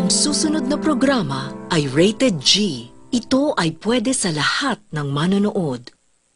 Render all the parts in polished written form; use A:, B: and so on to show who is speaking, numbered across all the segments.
A: Ang susunod na programa ay rated G. Ito ay pwede sa lahat ng manonood.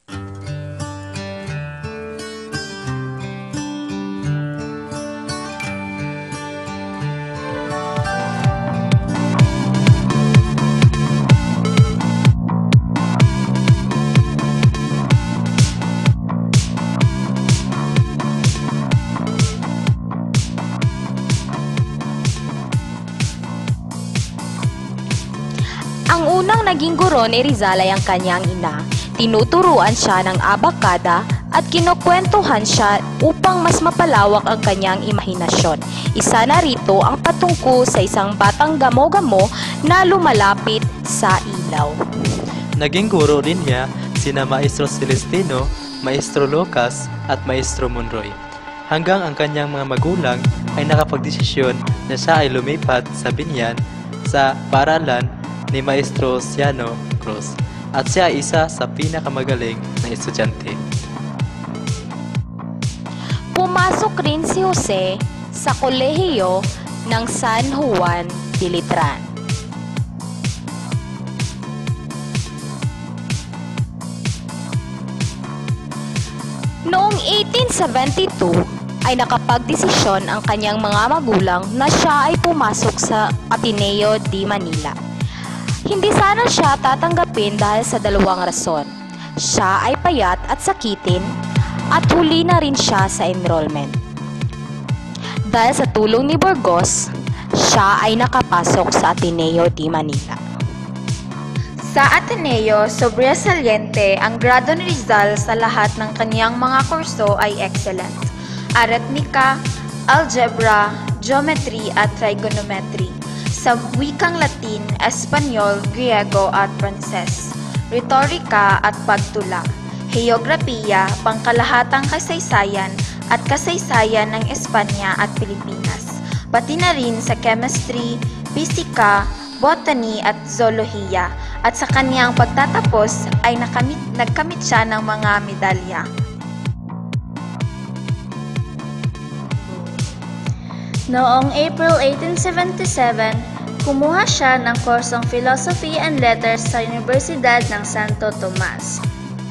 B: Ang unang naging guro ni Rizal ay ang kanyang ina. Tinuturuan siya ng abakada at kinukwentuhan siya upang mas mapalawak ang kanyang imahinasyon. Isa na rito ang patungkol sa isang batang gamo-gamo na lumalapit sa ilaw.
C: Naging guro rin niya sina Maestro Celestino, Maestro Lucas at Maestro Monroy. Hanggang ang kanyang mga magulang ay nakapagdesisyon na siya ay lumipat sa binyan sa paaralan ni Maestro Ciano Cruz at siya ay isa sa pinakamagaling na estudyante.
B: Pumasok rin si Jose sa kolehiyo ng San Juan de Letran. Noong 1872 ay nakapagdesisyon ang kanyang mga magulang na siya ay pumasok sa Ateneo de Manila. Hindi sana siya tatanggapin dahil sa dalawang rason. Siya ay payat at sakitin at huli na rin siya sa enrollment. Dahil sa tulong ni Burgos, siya ay nakapasok sa Ateneo de Manila.
D: Sa Ateneo, sobresaliente ang grado ni Rizal sa lahat ng kaniyang mga kurso ay excellent. Arithmetica, algebra, geometry at trigonometry. Sa wikang Latin, Espanyol, Griego at Pranses, retorika at pagtula, heograpiya, pangkalahatang kasaysayan at kasaysayan ng Espanya at Pilipinas, pati na rin sa chemistry, pisika, botany at zoolohiya, at sa kaniyang pagtatapos ay nagkamit siya ng mga medalya.
E: Noong April 1877, kumuha siya ng kursong Philosophy and Letters sa Universidad ng Santo Tomas.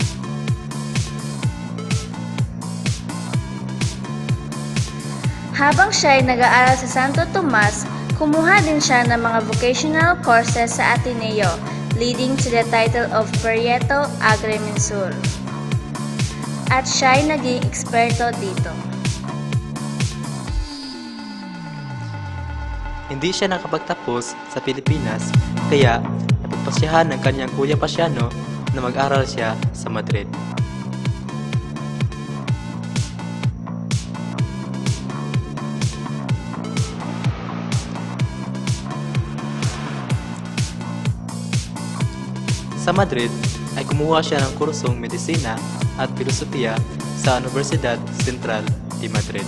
E: Habang siya ay nag-aaral sa Santo Tomas, kumuha din siya ng mga vocational courses sa Ateneo, leading to the title of Perito Agrimensor. At siya ay naging eksperto dito.
C: Hindi siya nakapagtapos sa Pilipinas, kaya napagpasyahan ng kanyang kuya Pasiano na mag-aral siya sa Madrid. Sa Madrid ay kumuha siya ng kursong medisina at filosofiya sa Universidad Central de Madrid.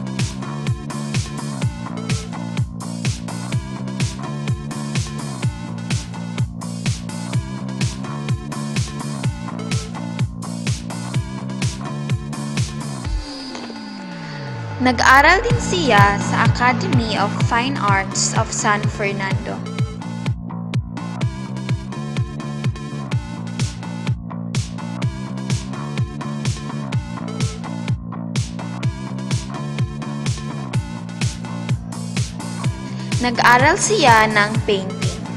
D: Nag-aral din siya sa Academy of Fine Arts of San Fernando. Nag-aral siya ng painting.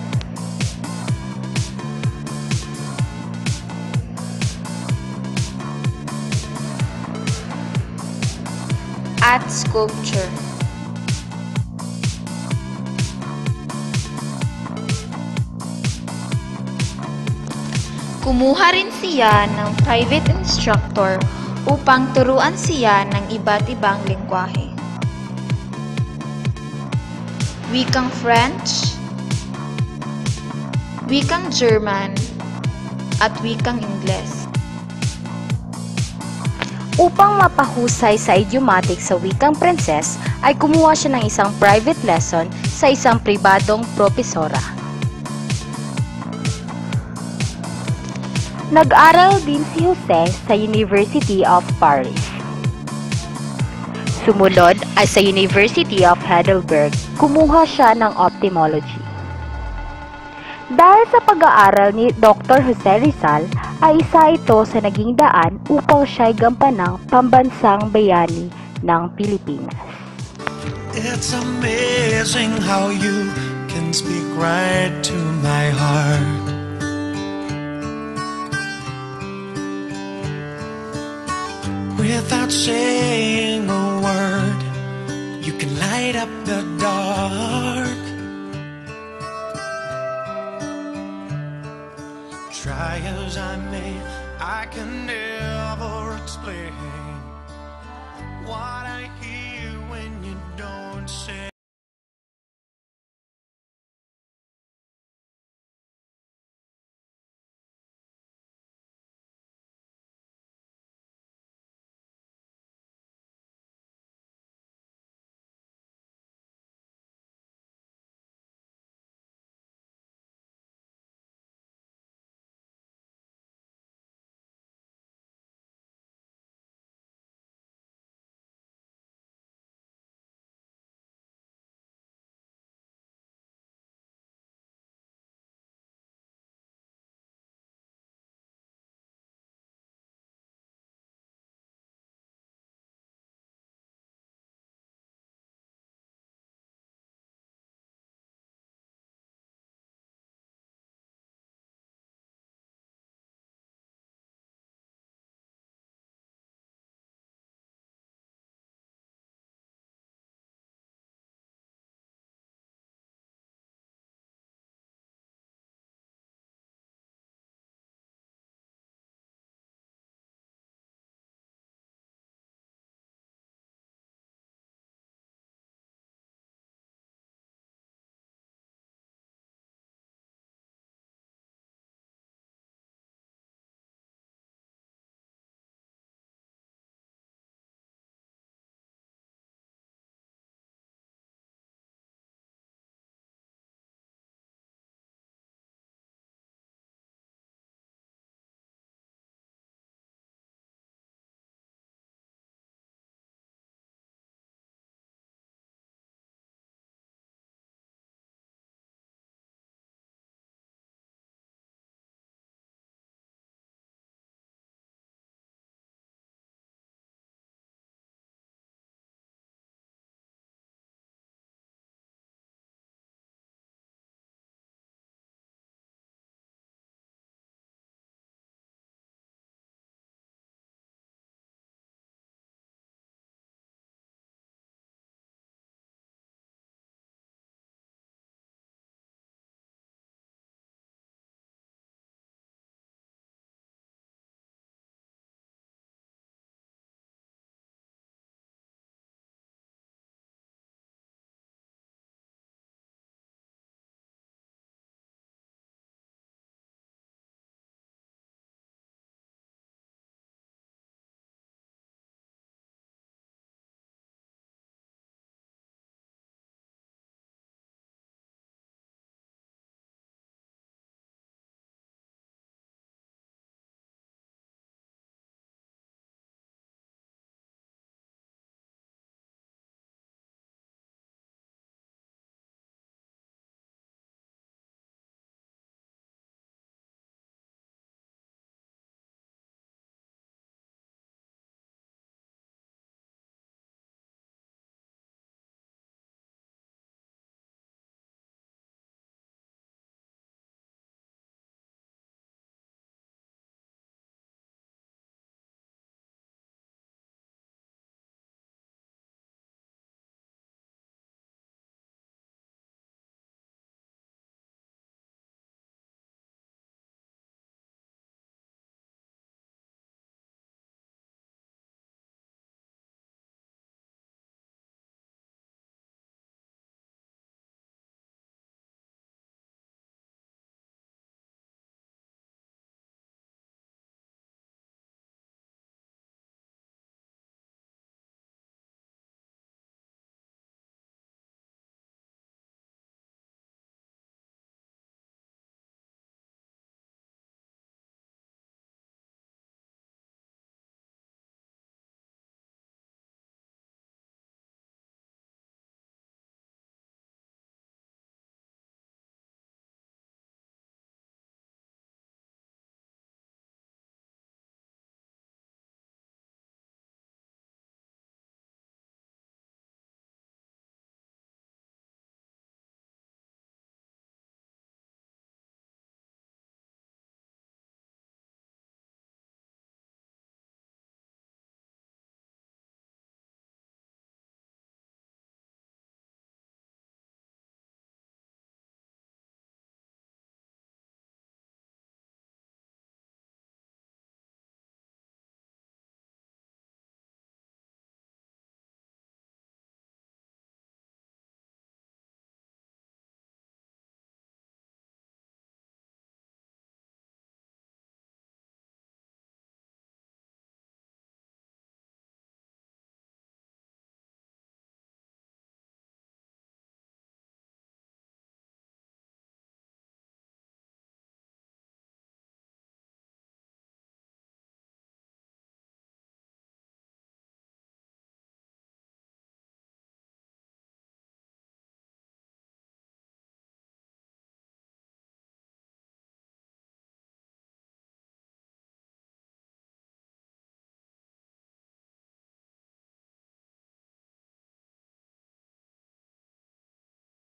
D: At sculpture. Kumuha rin siya ng private instructor upang turuan siya ng iba't ibang lengguwahe. Wikang French, wikang German, at wikang Ingles.
B: Upang mapahusay sa idiomatic sa wikang Pranses, ay kumuha siya ng isang private lesson sa isang pribadong propesora. Nag-aral din si Jose sa University of Paris. Sumunod ay sa University of Heidelberg, kumuha siya ng ophthalmology. Dahil sa pag-aaral ni Dr. Jose Rizal, ay isa ito sa naging daan upang siya'y gampanang pambansang bayani ng Pilipinas.
F: It's amazing how you can speak right to my heart. Without saying a word, you can light up the dark. Try as I may, I can never explain what I hear.